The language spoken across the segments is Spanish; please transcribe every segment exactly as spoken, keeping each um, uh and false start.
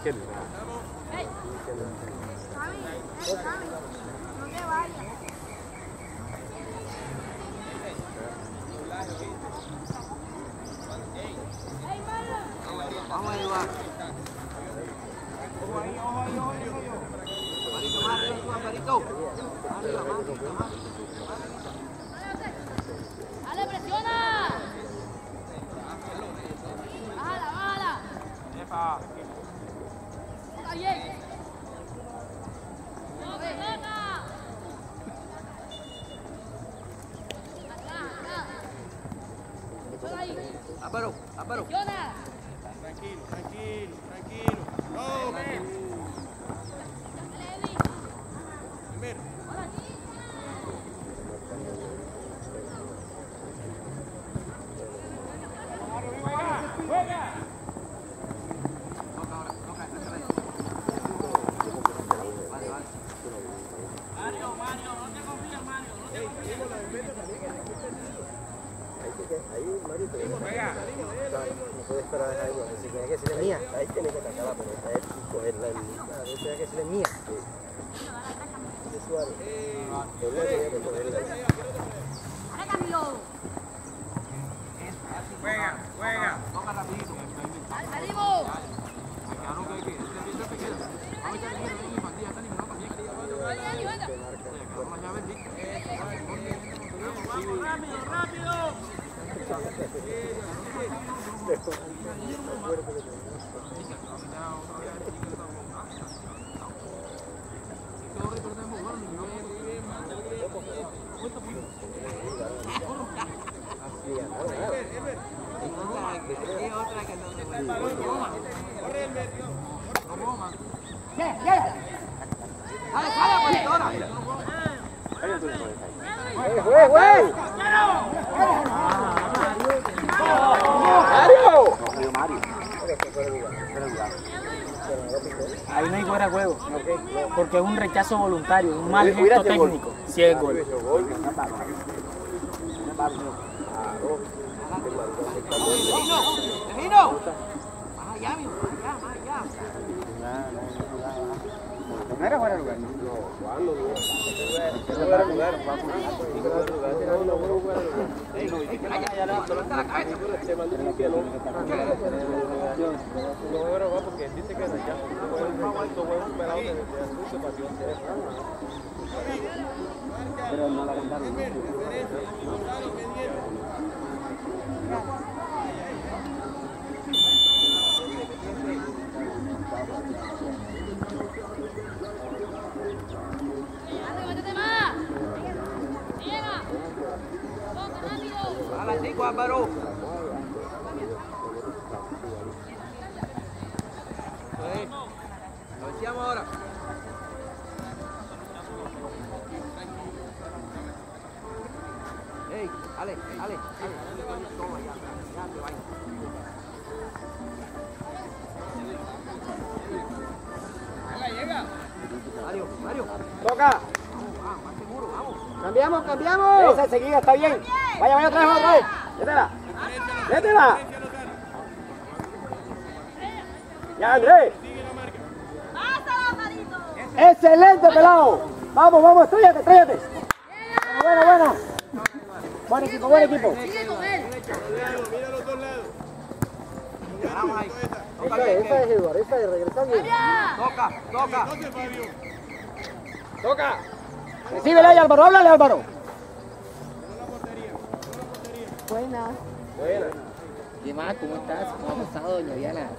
Miquel. ¡Ey! Javi, eh, Javi, no te vayas. Vamos a ayudar. Ojo ahí, ojo ahí, ojo ahí. Marito, más arriba, Marito. Más arriba, más arriba, más arriba. ¡Dale, presiona! ¡Bájala, bájala! Epa. ¡Está bien! ¡Toca, toca! ¡Acá, acá! ¡Échala ahí! Álvaro, Álvaro. ¡Presiona! Tranquilo, tranquilo, tranquilo. No, ven. ¡Levi! Ven. Juega. Toca ahora, toca, échale ahí. Vale, vale. Mario, Mario, no te confíes, Mario. No te confíes. Ahí, Mario, Juega. no puede esperar a dejar igual. Si tiene que ser mía, ahí tiene que atacar la pelota. Es cogerla. Tiene que ser mía. De Suárez. Él la tiene que cogerla. ¡Ahora, Camilo! Juega, juega. Toca rapidito. ¡Salimos! Claro que hay que. Este es pequeño. Vamos a echar el niño en infantil, ya está eliminado también. ¡Dale, Dani, anda! Vamos allá a ver, Vic. Vamos, rápido, rápido. Corre el medio. ¡Ya, ya! ¡Dale, dale, pues, ahora! ¡Güey, güey, güey! ¡Mario! No salió Mario. Ahí no hay fuera de juego, porque es un rechazo voluntario, un mal gesto técnico, si es gol. ¡Vecino! ¡Más allá, mijo! ¡Más allá, más allá! No era fuera de lugar. No, ¿cuándo? No fuera de lugar. No fuera de lugar. ¡Ey, no! ¡Ey, que vaya! ¡Levanta la cabeza! No voy a robar porque dice que rechazo. No voy a superado de su pasión. Pero no la cantaron. ¡Métete más! ¡Llega! ¡Toca rápido! ¡Hala, chico, Álvaro! Lo decíamos ahora. ¡Ey! ¡Ale, ale, ale! Toma, ya, ya te vayas. Llega, llega. Mario, Mario. ¡Toca! Vamos, vamos, más seguro, vamos. ¡Cambiamos, cambiamos! Esa enseguida está bien. Vaya, vaya otra vez, otra vez. Métela. Métela. Ya, Andrés. ¡Pásala, Marito! Excelente, pelado. Vamos, vamos, estrellate, estrellate. Bueno, bueno. Buen equipo, buen equipo. ¡Sigue con él! Mira los dos lados. Vamos ahí. Toca Esa bien, es, esa es, Eduardo, esa es, regresa bien. Toca, toca. Entonces, Fabio. Toca. Recíbele ahí, Álvaro. Háblale, Álvaro. Buenas. Buena. ¿Qué más? ¿Cómo estás? ¿Cómo ha pasado, doña Diana?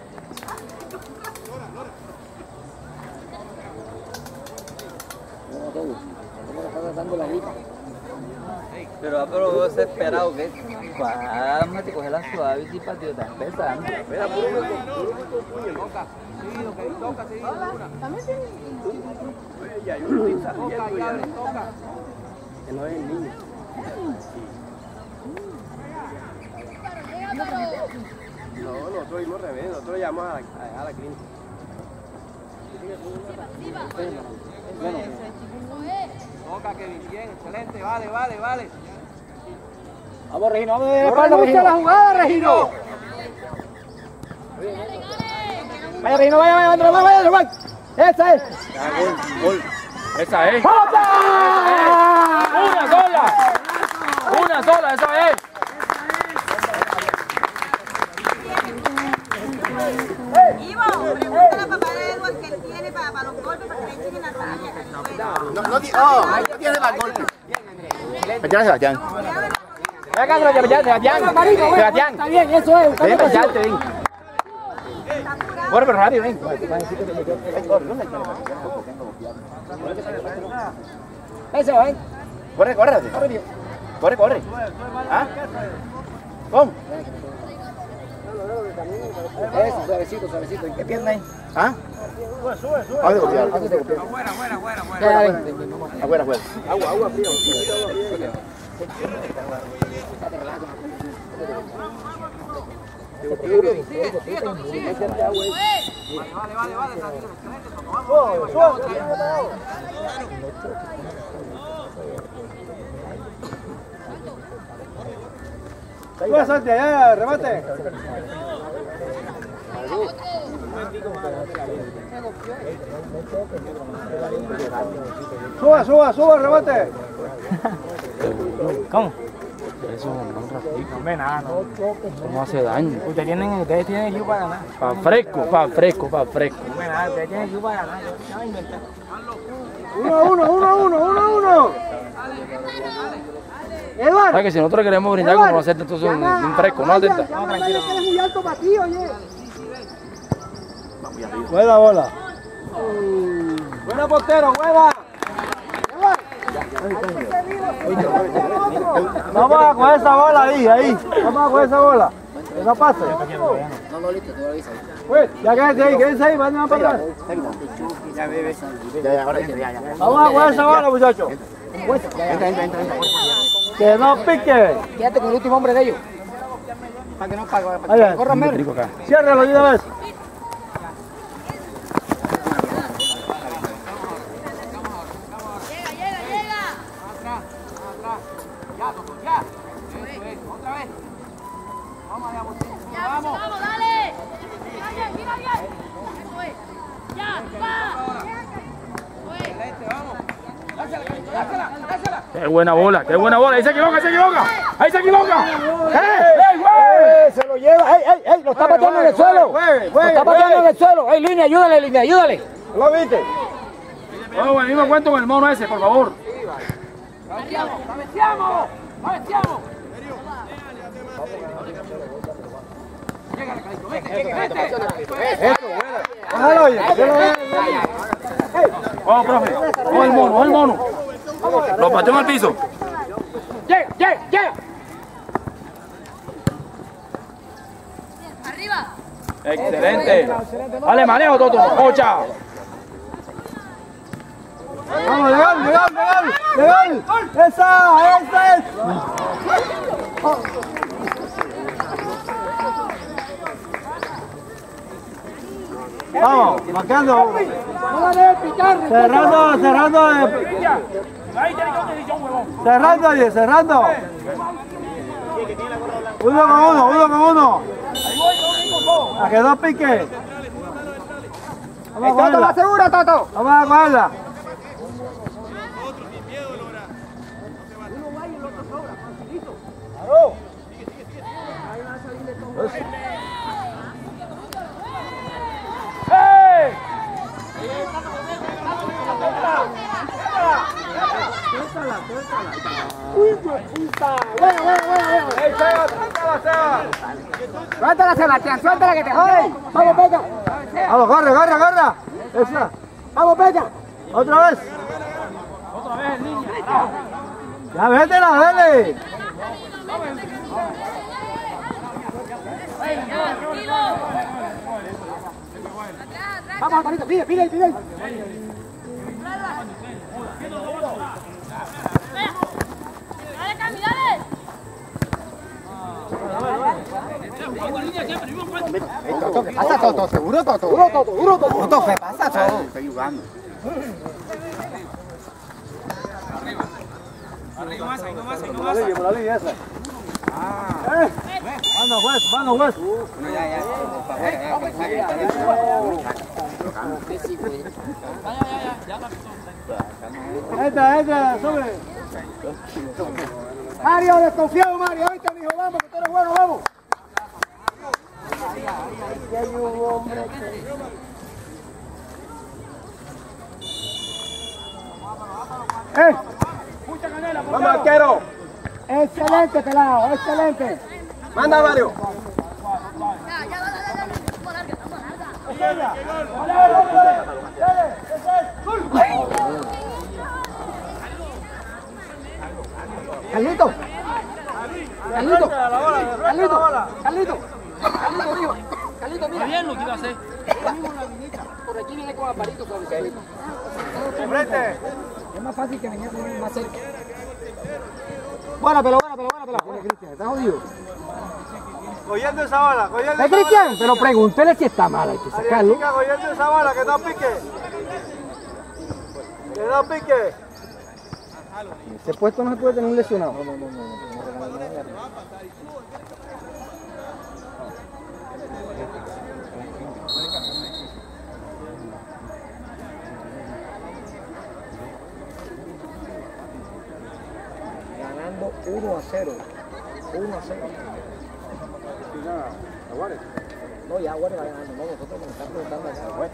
¿Cómo todo? ¿Cómo le está tratando la gripa? Pero, pero veo desesperado que vamos a coger la suave y para tío, está empezando. Mira, puro hueco, puro hueco, puño. Toca. Seguido, que toca, seguido. Una. Oye, ya, yo no estoy Toca, saliendo ya, ya. toca. Que no es el niño. No, nosotros dimos revés, nosotros llamamos a la, a la clínica. Toca, Kevin, bien, excelente, vale, vale, vale. Vamos, Regino, vamos de espalda, Regino. La jugada, Regino. Vaya, Reino, vaya, vaya, vaya, vaya, vaya. Esa es. Gol, gol. Esa es. ¡Vota! Una sola. Una sola, esa es. Ivo, pregúntale a papá de Edward que él tiene para, para los golpes, para que le echen en la rodilla. No, no, tiene- oh, no tiene mal golpe. Sebastián, Sebastián. Ven acá, Sebastián, Sebastián. Sebastián. Está bien, eso es. Ven, Sebastián, te ven. Corre, pero rápido, ven. Eso, ven. Corre, corre. Corre, corre. ¿Ah? ¿Cómo? Eso, suavecito, suavecito. ¿En qué pierna ahí? ¿Ah? Sube, sube, sube. Afuera, afuera, afuera. Afuera, Agua, agua fría. Sube, Santi, allá, remate. Suba, suba, suba, remate. ¿Cómo? Eso, un ratito. Hombre, nada, no. ¿Cómo hace daño? Ustedes tienen, ustedes tienen equipo para ganar. Pa' fresco, pa' fresco, pa' fresco. Hombre, nada, ustedes tienen equipo para ganar. Ya va a inventar. Uno, uno, uno, uno, uno, uno. Eduardo. ¿Sabes que si nosotros queremos brindar como hacer entonces un, un fresco, no atenta? muy alto para ti, oye. Buena bola. Buena portero, buena. Vamos a coger esa bola ahí, ahí. Vamos a coger esa bola. Que no pase. No, no, listo, tú lo avisas. Pues, ya quédense ahí, quédense ahí, van para atrás. Ya, bebé. Ya, ya, ahora entra, ya, ya. Vamos a coger esa bola, muchachos. Entra, entra, entra, entra. Que no pique. Quédate con el último hombre de ellos. Para que no pague, para Allá. que corran menos. Ciérralo de una vez. Llega, llega, llega. Ya, vamos, vamos, dale. Mira bien, mira bien. Eso es. Ya, va. Qué buena bola, qué buena bola. Ahí se equivoca, ahí se equivoca. Ahí se equivoca. ¡Eh! ¡Ey, güey! ¡Eh! Se lo lleva. ¡Ey, ey, ey! Lo está pateando en el suelo. Lo está pateando en el suelo. ¡Ey, línea, ayúdale, línea, ayúdale! ¿Lo viste? Vamos, el mismo cuento con el mono ese, por favor. Déjalo, oye. Vamos, profe. Vamos el mono, vamos el mono. Lo pateó en el piso. ¡Llega, llega, llega! Arriba. Excelente. Dale, manejo, Toto. Ocha. ¡Vamos, legal, legal, legal! ¡Legal! ¡Esa, esa es! Vamos, marcando. Cerrando, cerrando. Cerrando, oye, cerrando. Uno con uno, uno con uno. A que dos piques. Vamos a cogerla. segura, Tato? Vamos a cogerla. Bueno, bueno, bueno, Suéltala, Sebastián, suéltala que te joden. Vamos, Peca. Vamos, corre, corre, corre. Esa. Vamos, Peca. Otra vez. Otra vez en línea. Ya, vétela, vete. Vamos, Alvarito, pide, pide, pide. Dale, Cami, dale. Pasa, Toto, seguro, Toto. Duro, Toto, duro, Toto. Toto, ¿qué pasa, Toto? Estoy jugando. Arriba más, ahí nomás, ahí Por la nomás. línea, por la línea esa. Ah. Eh. Mano, juez, mano, juez. Entra, entra, sube. Mario, desconfiado, Mario. Ahorita, mijo, vamos, que tú eres bueno, vamos. Aquí hay un hombre que... ¡Eh! ¡Vamos, arquero! ¡Excelente, pelado! ¡Excelente! ¡Manda, Mario! ¡Carlito! ¡Carlito! ¡Carlito! ¡Carlito! ¡Carlito, arriba! ¡Carlito, mira! Bien lo que iba a hacer. Por aquí viene con aparitos, ¿sabes? ¡Enfrente! Es más fácil que venga más cerca. Buena pelota, buena pelota, buena pelota. Cristian, ¿estás jodido? Cogiendo esa bala, cogiendo ¿Es Cristian? Pero pregúntele si está mal, hay que sacarlo. chica, cogiendo esa bala, que no pique. Que no pique. Ese puesto no se puede tener un lesionado. No, no, no, no. Ganando uno a cero. uno a cero. No, ya Aguare va ganando. No, nosotros nos estamos preguntando a Aguare.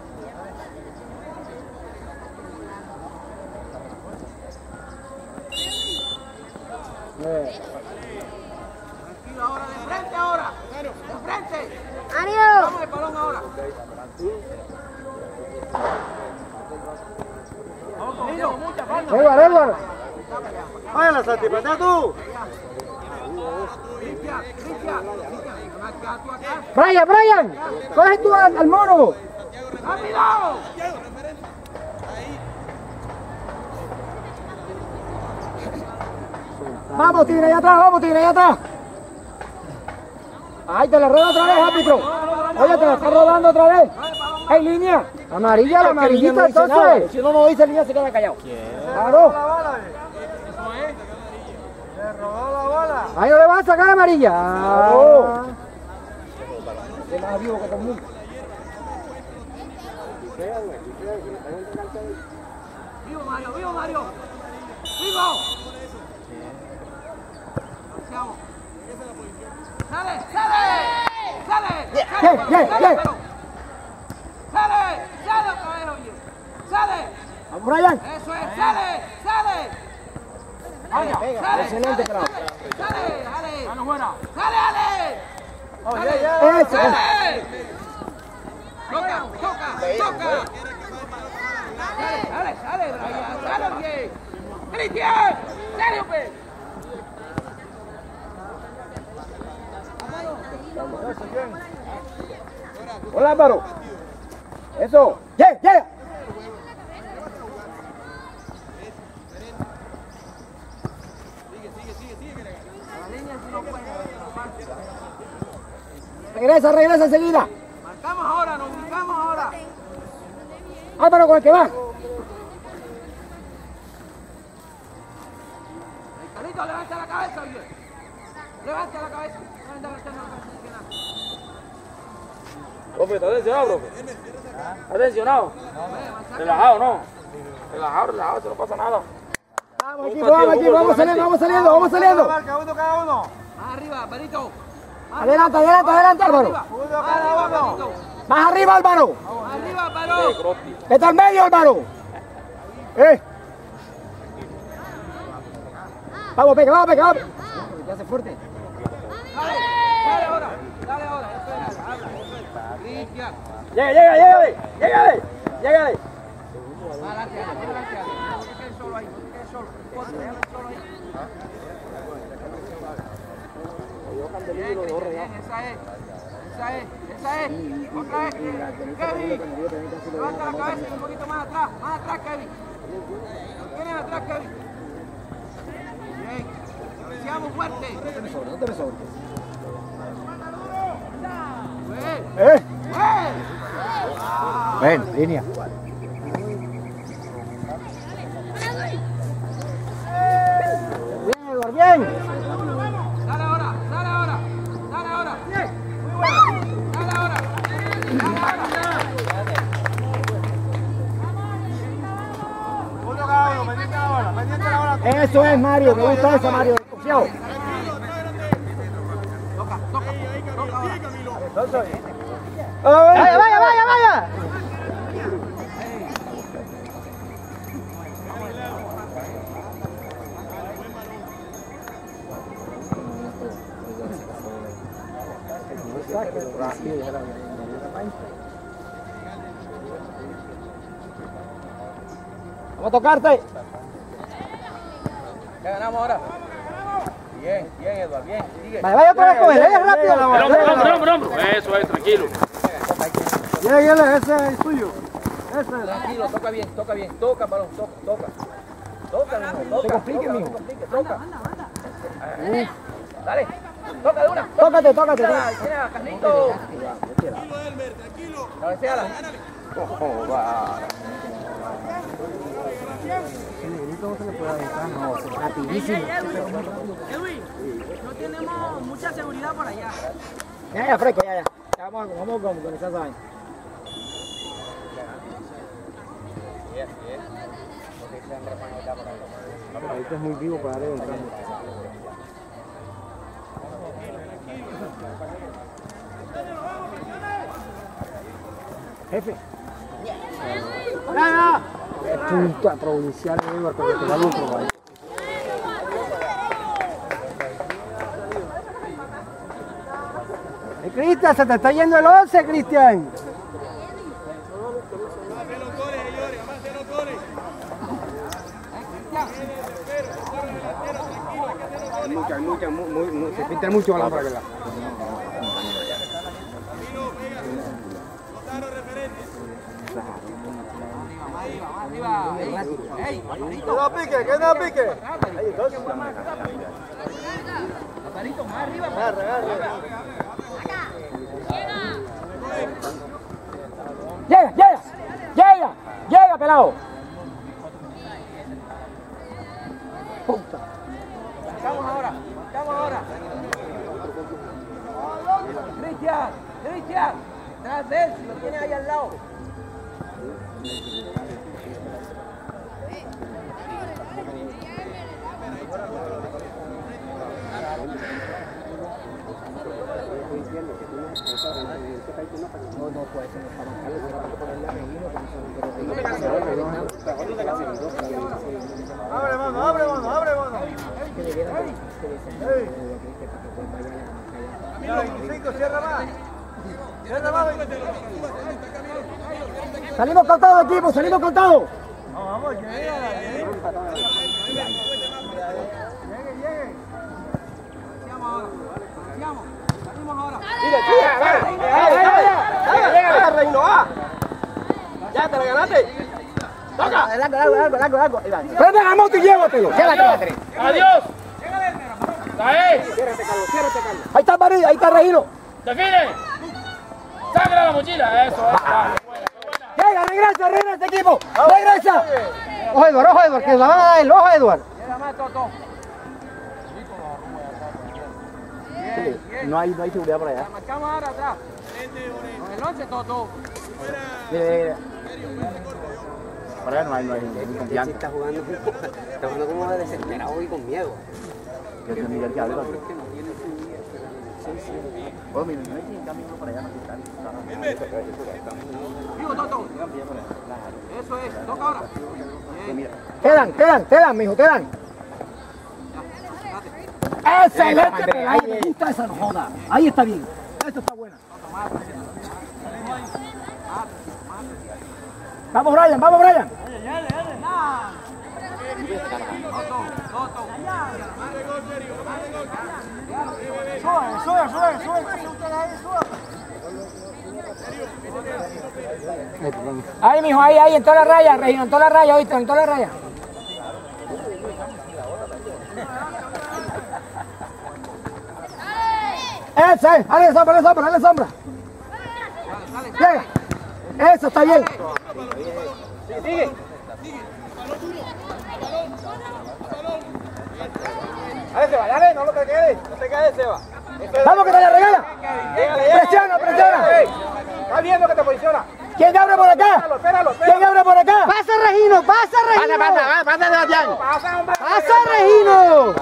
Tranquilo ahora, de frente ahora. De frente. ¡Mario! Vamos el balón ahora. Vamos cogiendo mucha falta. Edward, Edward. Váyala, Santi, patea tú. Cristian, Cristian, Cristian, acá, tú acá. Brian, Brian. Coge tú al, al mono. ¡Rápido! Vamos, Tigre, allá atrás, vamos, Tigre, allá atrás. Ay, te la rueda otra vez, árbitro. Oye, te la está rodando otra vez. Hay línea. Amarilla, la amarillita, entonces. Si uno no dice línea, se queda callado. Claro. La bala, eh. Le robó la bala. Ahí no le van a sacar amarilla. Claro. Es más vivo que todo el mundo. ¡Vivo, Mario! ¡Vivo, Mario! ¡Vivo! ¡Sale! ¡Sale! ¡Sale! Yeah, ¡Sale! yeah, yeah, ¡Sale! yeah. Pero- ¡Sale! ¡Sale otra vez, oye! ¡Sale! Vamos, Brian. ¡Eso es! ¡Sale! ¡Sale! Pega, pega. ¡Sale! Excelente, ¡Sale! crowd. ¡Sale! ¡Ale! ¡Mano fuera! ¡Sale, Ale! Oye, ya. Eso. ¡Sale! ¡Toca! ¡Toca! ¡Toca! ¡Sale! ¡Sale! ¡Sale, Brian! ¡Sale, oye! ¡Cristian! ¡Sale, hombre! Hola, Álvaro. Eso. Llega, llega. Regresa, regresa enseguida. Marcamos ahora, nos ubicamos ahora. Álvaro con el que va. Carlito, levanta la cabeza, oye. Levanta la cabeza. Levanta la cabeza. Profe, ¿está tensionado, profe? ¿Está tensionado? Relajado, ¿no? Relajado, relajado, si no pasa nada. Vamos, equipo, vamos, equipo. Vamos saliendo, vamos saliendo, vamos saliendo. Marca uno cada uno. Más arriba, Benito. Más Adelante, adelante, adelante, Álvaro. arriba. Uno Más cada arriba, uno. Benito. Más arriba, Álvaro. Más arriba, Álvaro. Está al medio, Álvaro. Eh. Vamos, pega, vamos, pega, vamos. Ya hace fuerte. Dale, dale ahora. Dale ahora. Espera, habla. Cristian. Llega, llega, llega, llega, llega. Más adelante, más adelante. No te quedes solo ahí, no te quedes solo. Ponte, déjame solo ahí. Bien, bien, esa es. Esa es, esa es. Otra vez. Kevin. Levanta la cabeza un poquito más atrás. Más atrás, Kevin. Lo tienes atrás, Kevin. Bien. Seamos fuertes. No te me sobres, no te me sobres. Bien. Eh. Bien. Ven, línea. Bien, Eduardo, bien. Dale ahora, dale ahora. Eso es, Mario. Me gusta eso, Mario. Confiado. Toca, toca, toca ahora. Vaya, vaya, vaya, vaya. Vamos a tocarte. ¿Qué ganamos ahora? Bien, bien, Eduardo, bien. Sigue. Vaya, vaya otra vez con él, vaya rápido. Hombro, hombro, hombro. Eso es, tranquilo. Lléguele, ese es el suyo. Ese. Tranquilo, toca bien, toca bien. Toca, balón, toca, toca. Toca, mijo, toca. Se complique, mijo. Toca. Ahí. Dale, toca de una. Tócate, tócate. Mira, mira, Carlito. Cabeceala. Ojo, va. No se le puede aventar, no, es rapidísimo. Edwin, no tenemos mucha seguridad por allá. Ya, ya, fresco, ya, ya. Ya vamos, vamos con, con esa vaina. Ahorita es muy vivo para darle un cambio. Jefe. Ya, ya. Punta provincial, Eduardo, porque te da el otro, vaya. Eh, Cristian, se te está yendo el once, Cristian. Hay mucha, hay mucha, muy, muy, muy, se pinta mucho balón para aquel lado. Arriba, ey, ey, ¡Que no pique, que no pique! Ahí, dos. Lazarito, más arriba. Agarra, agarra. Llega, llega, llega, llega, pelado. Puta. Marcamos ahora, marcamos ahora. Cristian, Cristian, detrás de él, si lo tienes ahí al lado. No, no puede ser para marcarle, será para ponerle a Regino. Abre mano, abre mano, abre mano. veinticinco, cierra más. Cierra más. Salimos cortados, equipo, salimos cortados. Vamos, vamos, llegue. Llegue, llegue. Sigamos ahora, sigamos, salimos ahora. ¡Llega, Reino! ¡Ah! ¡Ya te la ganaste! ¡Toca! Largo, largo, largo, largo, largo. Prende la moto y llévatelo. Llévatelo. ¡Adiós! ¡Ahí! Ciérrate, Carlos, ciérrate, Carlos. Ahí está María, ahí está Regino. ¡Define! ¡Sácala la mochila! Eso, eso. Llega, regresa, regresa, equipo. Regresa. Ojo, Eduardo, ojo, Eduardo, que la van a dar el ojo, Eduardo. Llega más, Toto. No hay, no hay seguridad por allá. Marcamos ahora atrás. Con el once, Toto. Mire, mire. Por allá no hay, no hay, no hay confianza. Está jugando, está jugando como desesperado y con miedo. Yo soy Miguel que hable con oh, mira, no hay quien cambie uno para allá, no Vivo, Toto. Eso es, toca ahora. Bien. Quedan, quedan, quedan, mijo, quedan. ¡Excelente! Ahí me gusta esa, no joda. Ahí está bien. Esto está bueno. Vamos, Brian, vamos, Brian. Sube, sube, sube, sube. Ahí, mijo, ahí, ahí, en toda la raya, Regino, en toda la raya, oíste, en toda la raya. Ese es, dale sombra, dale sombra, dale sombra. Llega. Eso está bien. Sigue. Dale, Seba, dale, no lo te quedes, no te quedes, Seba. Vamos que te la regala. Llegale, llegale. Presiona, presiona. Está viendo que te posiciona. ¿Quién abre por acá? ¿Quién abre por acá? ¡Pasa, Regino! ¡Pasa, Regino! Pasa, pasa, pasa, Sebastián. ¡Pasa, Regino!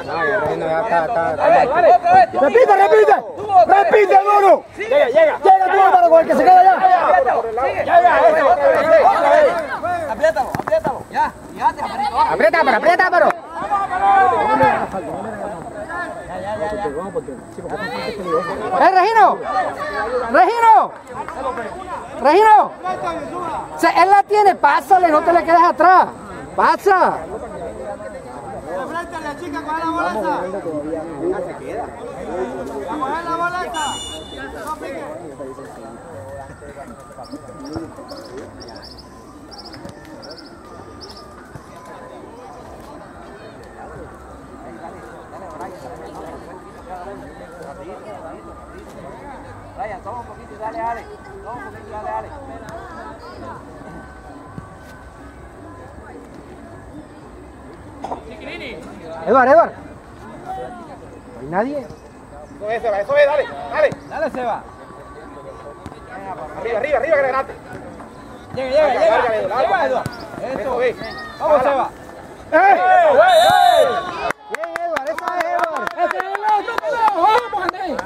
Repite, repite. Repite, Álvaro. Llega, llega. Llega tú, Álvaro, con el que se queda allá. Apriétalo, apriétalo. Ya, fíjate, Alvarito. Aprieta, Álvaro, aprieta, Álvaro. ¡Eh, Regino! ¡Regino! ¡Regino! Se, él la tiene, pásale, no te le quedes atrás. ¡Pasa! La chica, coge la bola esa. Coge la bola esa. No pique. Ryan, toma un poquito y dale, Ale. Toma un poquito y dale, Ale. Eduard, Eduard. ¿No hay nadie? Eso es, Seba, eso es, dale, dale. Dale, Seba. Arriba, arriba, arriba, que le ganaste. Llega, llega, llega. Lárgale, Llega, lárgale. Eduard. Eso. Eso, Vamos, Seba. ¡Eh! Bien, Eduard, esa es Eduard. ¡Vamos, Andrés!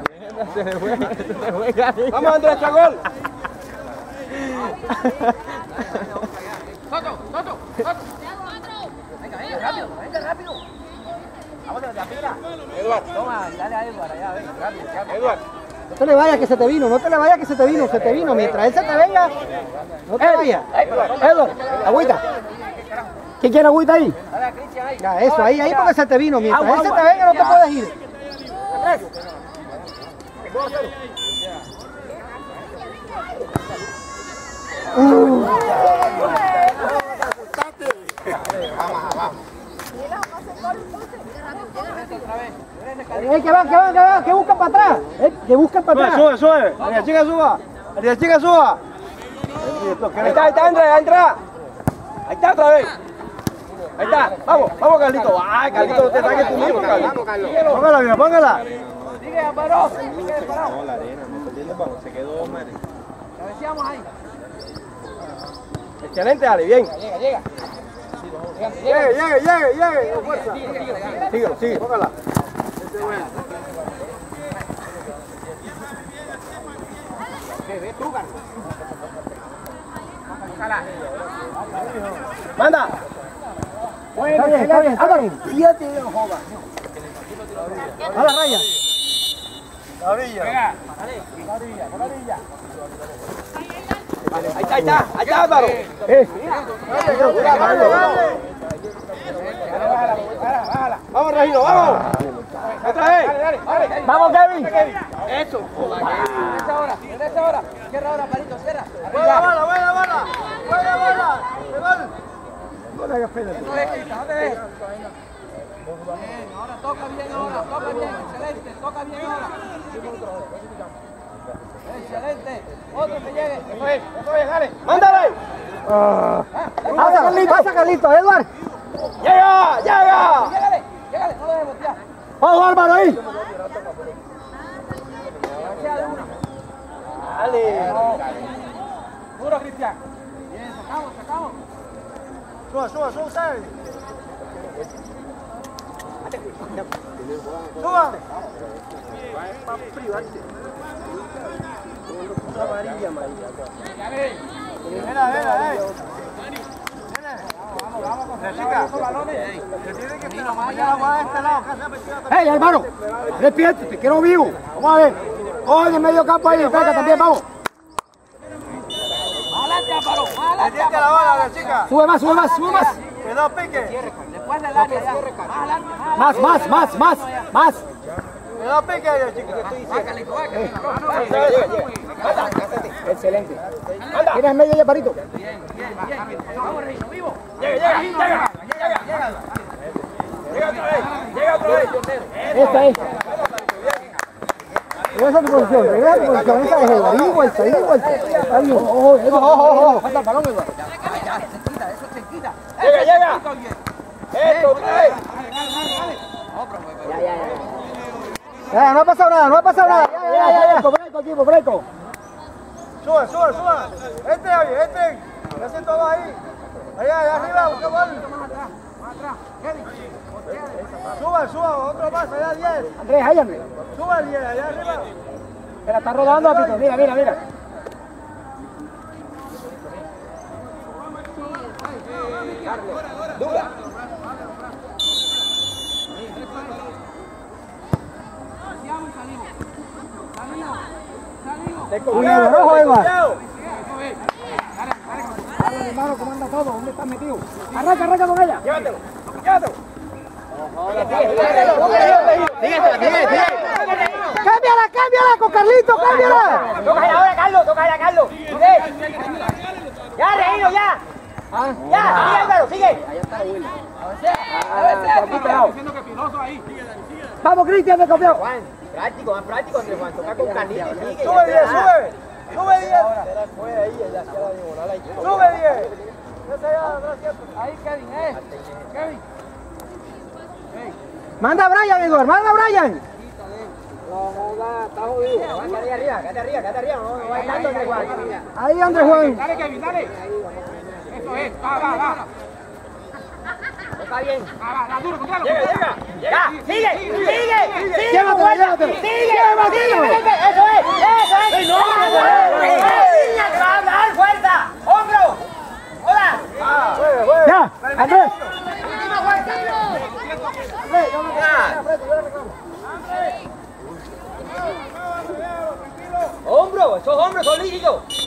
¡Vamos, Andrés, Chagol! Soto, Soto, Soto. Venga, venga, rápido, venga, rápido. Vamos a la pila. Eduard, Toma, dale a Eduard allá, venga, rápido, rápido. Eduard. No te le vayas que se te vino, no te le vayas que se te vino, se te vino. Mientras él se te venga, no te vayas. Eduard, agüita. ¿Quién quiere agüita ahí? Dale a Cristian ahí. Ya, eso, ahí, ahí porque se te vino. Mientras él se te venga, no te puedes ir. Uh. Eh, que van, que van, que van, que buscan para atrás. Eh, que buscan para atrás. Sube, sube. La chica suba. La chica suba. Ahí está, ahí está, entra, ahí entra. Ahí está otra vez. Ahí está. Vamos, vamos, Carlito. Ay, Carlito, no te saques tú mismo, Carlito. Póngala, mira, póngala. Sigue, Amparo. Sigue, Amparo. No, la arena, no perdiendo el balón, se quedó madre. Cabeceamos ahí. Excelente, Ale, bien. Llega, llega. Llegue, llegue, llegue, llegue. Con fuerza. Síguelo, sigue, póngala. Manda. Está bien, está bien, Álvaro. A la raya. La orilla. Ahí está, ahí está, ahí está, Álvaro. Eh. Vamos, Regino, vamos. Otra vez. Vamos, Kevin. Eso. En esa hora, en esa hora. Cierra ahora, Palito, cierra. Buena bola, buena bola. Buena bola. No es Cristian, no te dejes. Bien, ahora toca bien ahora, toca bien, excelente, toca bien ahora. Excelente, otro que llegue. Eso es, eso es, dale. Mándale. Pasa, Carlito. Pasa, Carlito. Eduard. Llega, llega. Llégale, llégale, no lo dejemos ya. Vamos, Álvaro, ahí. Dale. Duro, Cristian. Bien, sacamos, sacamos. Suba, suba, suba, ¿sabes? Suba. Amarilla, amarilla. Ven, ven, ven. Vamos, vamos, vamos. Chica, se tiene que tirar más allá, más a este lado. ¡Hey, hermano! ¡Despierte! ¡Te quiero vivo! Vamos a ver. Coge en el medio campo ahí, pega también, vamos. Más adelante, Amparo, más adelante. Metiente la bala, la chica. Sube más, sube más, sube más. Cuidado, pique. Después del área, ya. Más adelante, más Más, más, más, más, más. Cuidado, pique ahí, chica. Bácale, bácale. Llega, llega, llega. Excelente. Tienes medio ya, Parito. Vamos, Reino, vivo. Llega, llega, llega. Llega, llega. Llega otra vez. Llega otra vez. Esta es. Regresa a tu posición, regresa a tu posición. Esa es Eduard. Y vuelta, y vuelta. Está bien. Ojo, ojo, ojo, ojo. Falta el balón, Eduard. Ya, se quita, eso se quita. Llega, llega. Esto, otra vez. Ya, no ha pasado nada, no ha pasado nada. Ya, ya, ya, ya. Breco, equipo, breco. Suba, suba, suba. Este, oye, este. Ya se todo ahí. Allá, allá arriba, busca bol. Suba, suba, otro más, allá diez. Andrés, hállame. Suba el diez, allá arriba. Se la está rodando, Apito. Mira, mira, mira. Dura. Cuidado, rojo, Eva. Dale, mi hermano, ¿cómo anda todo? ¿Dónde estás metido? Arranca, arranca con ella. Llévatelo, llévatelo. Cámbiala, cámbiala con Carlito, cámbiala. Tócala ahora, Carlos, tócala, Carlos. Ya, Reino, ya. Ya, sigue, Álvaro, sigue. Allá está Willy. Vamos, Cristian, me copió. Juan, práctico, más práctico, Andrés Juan. Toca con Carlito, sigue. Sube diez, sube. Sube diez. Sube diez. Ahí, Kevin, eh. Kevin. Manda a Brian, Igor, manda a Brian. Está jodido. Quédate arriba, quédate arriba, quédate arriba. No, no va tanto, Andrés Juan. Ahí, Andrés Juan. Dale, Kevin, dale. Eso es, va, va, va. Está bien. Va, va, va, duro, controlo. Llega, llega. Ya, sigue, sigue, sigue. Llévatelo, llévatelo. Sigue, llévatelo. Eso es, eso es. No, niña, te va a hablar, fuerza. Hombro. Hola. Ya, Andrés. Hombro, esos hombros son líquidos.